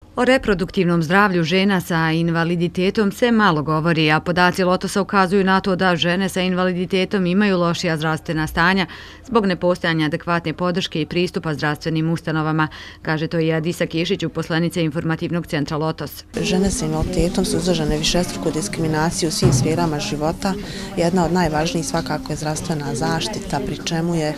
O reproduktivnom zdravlju žena sa invaliditetom se malo govori, a podaci Lotosa ukazuju na to da žene sa invaliditetom imaju lošija zdravstvena stanja zbog nepostojanja adekvatne podrške i pristupa zdravstvenim ustanovama, kaže to i Adisa Kišić, uposlenica informativnog centra Lotos. Žene sa invaliditetom su izložene višestruko diskriminaciji u svim sferama života. Jedna od najvažnijih svakako je zdravstvena zaštita, pri čemu je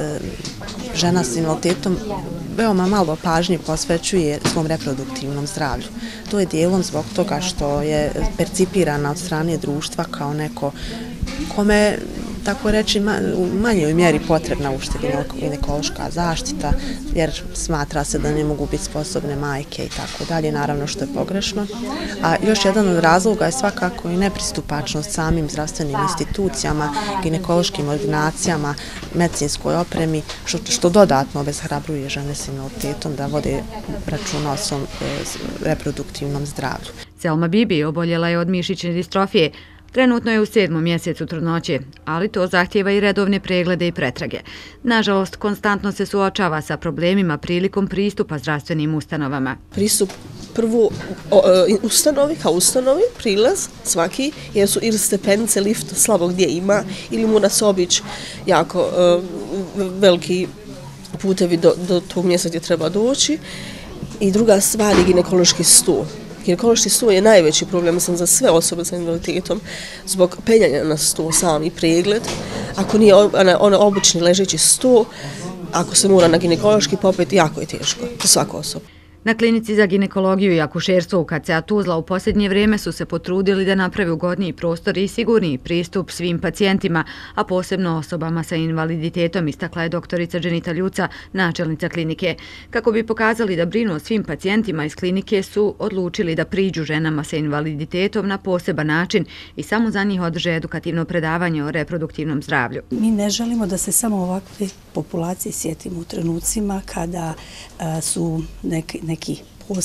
žena s invaliditetom veoma malo pažnje posvećuje svom reproduktivnom zdravlju. To je dijelom zbog toga što je percipirana od strane društva kao neko kome, tako reći, u manjoj mjeri potrebna uopšte ginekološka zaštita, jer smatra se da ne mogu biti sposobne majke i tako dalje, naravno što je pogrešno. A još jedan od razloga je svakako i nepristupačnost samim zdravstvenim institucijama, ginekološkim ordinacijama, medicinskoj opremi, što dodatno obeshrabruje žene s invaliditetom da vode računa o svom reproduktivnom zdravlju. Selma Bibi oboljela je od mišićne distrofije. Trenutno je u 7. mjesecu trudnoće, ali to zahtijeva i redovne preglede i pretrage. Nažalost, konstantno se suočava sa problemima prilikom pristupa zdravstvenim ustanovama. Pristup prvo ustanovi, kao ustanovi, prilaz svaki, jer su ili stepenice, lift slabo gdje ima, ili mora se obići jako veliki putevi do tog mjesta gdje treba doći. I druga stvar je ginekološki stol. Ginekološki stol je najveći problem za sve osobe sa invaliditetom zbog penjanja na stol, sami pregled. Ako nije onaj obični ležeći stol, ako se mora na ginekološki popet, jako je teško za svaku osobu. Na klinici za ginekologiju i akušerstvo u KCA Tuzla u posljednje vrijeme su se potrudili da naprave ugodniji prostor i sigurniji pristup svim pacijentima, a posebno osobama sa invaliditetom, istakla je doktorica Dženita Ljuca, načelnica klinike. Kako bi pokazali da brinu o svim pacijentima iz klinike, su odlučili da priđu ženama sa invaliditetom na poseban način i samo za njih održe edukativno predavanje o reproduktivnom zdravlju. Mi ne želimo da se samo ovakve populacije sjetimo u trenucima kada su neki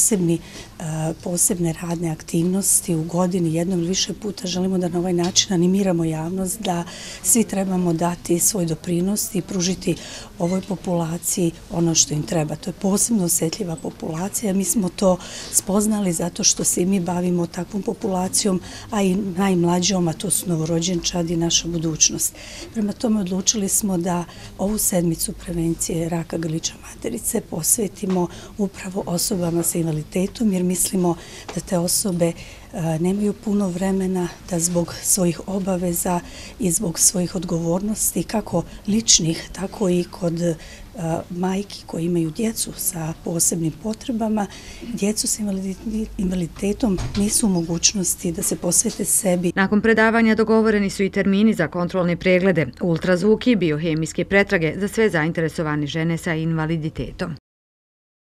posebne radne aktivnosti u godini jednom ili više puta. Želimo da na ovaj način animiramo javnost da svi trebamo dati svoj doprinos i pružiti ovoj populaciji ono što im treba. To je posebno osjetljiva populacija. Mi smo to spoznali zato što se i mi bavimo takvom populacijom, a i najmlađom, a to su novorođenčad i naša budućnost. Prema tome odlučili smo da ovu sedmicu prevencije raka grlića materice posvetimo upravo osobama sa invaliditetom, jer mislimo da te osobe nemaju puno vremena da zbog svojih obaveza i zbog svojih odgovornosti, kako ličnih, tako i kod majki koji imaju djecu sa posebnim potrebama, djecu sa invaliditetom nisu u mogućnosti da se posvete sebi. Nakon predavanja dogovoreni su i termini za kontrolne preglede, ultrazvuk i biohemijske pretrage za sve zainteresovane žene sa invaliditetom.